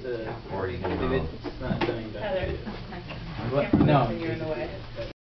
Or you can It's not doing that. Heather, What? camera No. moves and you're in the way.